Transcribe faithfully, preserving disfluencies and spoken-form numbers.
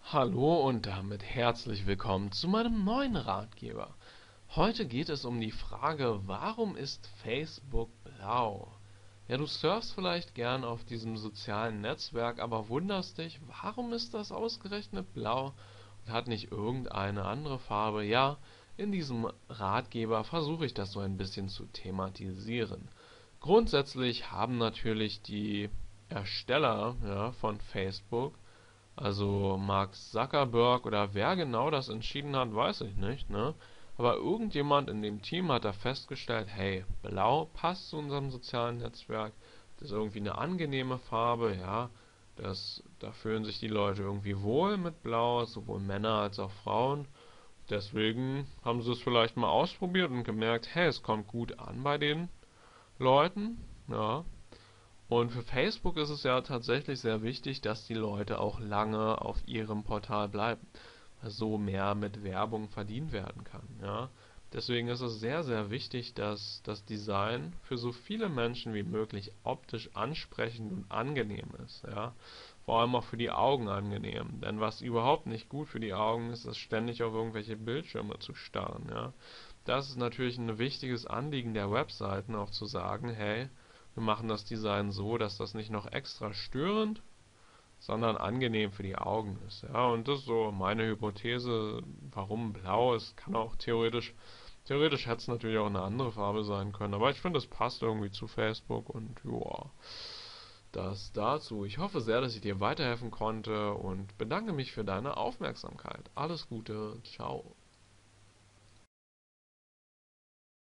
Hallo und damit herzlich willkommen zu meinem neuen Ratgeber. Heute geht es um die Frage, warum ist Facebook blau? Ja, du surfst vielleicht gern auf diesem sozialen Netzwerk, aber wunderst dich, warum ist das ausgerechnet blau und hat nicht irgendeine andere Farbe? Ja, in diesem Ratgeber versuche ich das so ein bisschen zu thematisieren. Grundsätzlich haben natürlich die Ersteller, ja, von Facebook, also Mark Zuckerberg oder wer genau das entschieden hat, weiß ich nicht, ne? Aber irgendjemand in dem Team hat da festgestellt, hey, blau passt zu unserem sozialen Netzwerk, das ist irgendwie eine angenehme Farbe, ja, das, da fühlen sich die Leute irgendwie wohl mit blau, sowohl Männer als auch Frauen. Deswegen haben sie es vielleicht mal ausprobiert und gemerkt, hey, es kommt gut an bei den Leuten, ja. Und für Facebook ist es ja tatsächlich sehr wichtig, dass die Leute auch lange auf ihrem Portal bleiben, weil so mehr mit Werbung verdient werden kann, ja. Deswegen ist es sehr, sehr wichtig, dass das Design für so viele Menschen wie möglich optisch ansprechend und angenehm ist, ja. Vor allem auch für die Augen angenehm. Denn was überhaupt nicht gut für die Augen ist, ist ständig auf irgendwelche Bildschirme zu starren, ja. Das ist natürlich ein wichtiges Anliegen der Webseiten, auch zu sagen, hey, wir machen das Design so, dass das nicht noch extra störend, sondern angenehm für die Augen ist. Ja, und das ist so meine Hypothese, warum blau ist. Kann auch theoretisch, theoretisch hätte es natürlich auch eine andere Farbe sein können, aber ich finde, es passt irgendwie zu Facebook und ja, das dazu. Ich hoffe sehr, dass ich dir weiterhelfen konnte und bedanke mich für deine Aufmerksamkeit. Alles Gute, ciao.